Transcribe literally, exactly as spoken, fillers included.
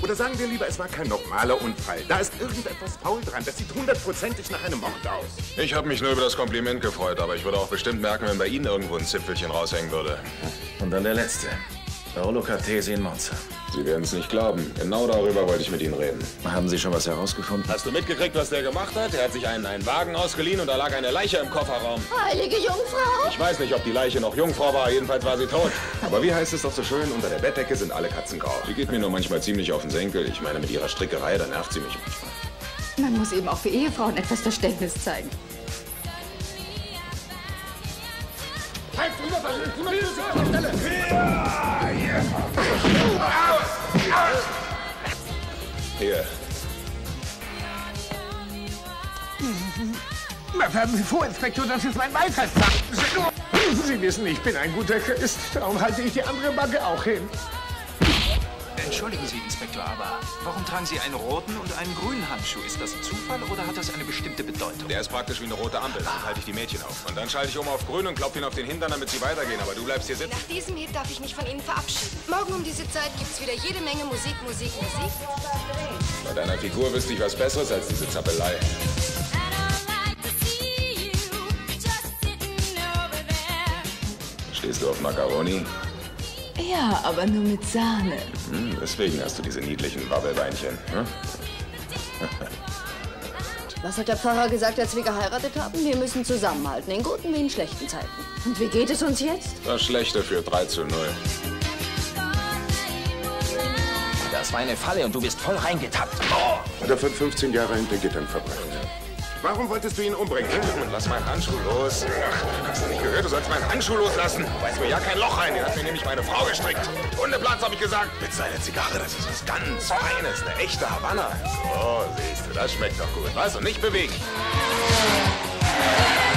Oder sagen wir lieber, es war kein normaler Unfall. Da ist irgendetwas faul dran. Das sieht hundertprozentig nach einem Mord aus. Ich habe mich nur über das Kompliment gefreut, aber ich würde auch bestimmt merken, wenn bei Ihnen irgendwo ein Zipfelchen raushängen würde. Und dann der letzte. Paolo Cartesi in Monza. Sie werden es nicht glauben. Genau darüber wollte ich mit Ihnen reden. Haben Sie schon was herausgefunden? Hast du mitgekriegt, was der gemacht hat? Er hat sich einen, einen Wagen ausgeliehen und da lag eine Leiche im Kofferraum. Heilige Jungfrau! Ich weiß nicht, ob die Leiche noch Jungfrau war. Jedenfalls war sie tot. Aber wie heißt es doch so schön? Unter der Bettdecke sind alle Katzen grau. Die geht mir nur manchmal ziemlich auf den Senkel. Ich meine, mit ihrer Strickerei, da nervt sie mich manchmal. Man muss eben auch für Ehefrauen etwas Verständnis zeigen. Halt drüber, was ist drüber? Hier. Vorinspektor, das ist mein Weisheitszahn. Sie wissen, ich bin ein guter Christ. Darum halte ich die andere Backe auch hin. Entschuldigen Sie, Inspektor, aber warum tragen Sie einen roten und einen grünen Handschuh? Ist das Zufall oder hat das eine bestimmte Bedeutung? Der ist praktisch wie eine rote Ampel. Dann halte ich die Mädchen auf. Und dann schalte ich um auf grün und klopfe ihn auf den Hintern, damit sie weitergehen. Aber du bleibst hier sitzen. Nach diesem Hit darf ich mich von Ihnen verabschieden. Morgen um diese Zeit gibt's wieder jede Menge Musik, Musik, Musik. Bei deiner Figur wüsste ich was Besseres als diese Zappelei. Stehst du auf Macaroni? Ja, aber nur mit Sahne. Hm, deswegen hast du diese niedlichen Wabbelbeinchen. Hm? Was hat der Pfarrer gesagt, als wir geheiratet haben? Wir müssen zusammenhalten, in guten wie in schlechten Zeiten. Und wie geht es uns jetzt? Das Schlechte für drei zu null. Das war eine Falle und du bist voll reingetappt. Oh! Hat er von fünfzehn Jahre hinter Gittern verbracht. Warum wolltest du ihn umbringen? Lass meinen Handschuh los. Ach, hast du nicht gehört? Du sollst meinen Handschuh loslassen. Du weißt mir ja kein Loch rein. Den hat mir nämlich meine Frau gestrickt. Hundeplatz, habe ich gesagt. Mit seiner Zigarre, das ist was ganz Feines. Eine echte Havanna. So, siehst du, das schmeckt doch gut. Was? Und nicht bewegen.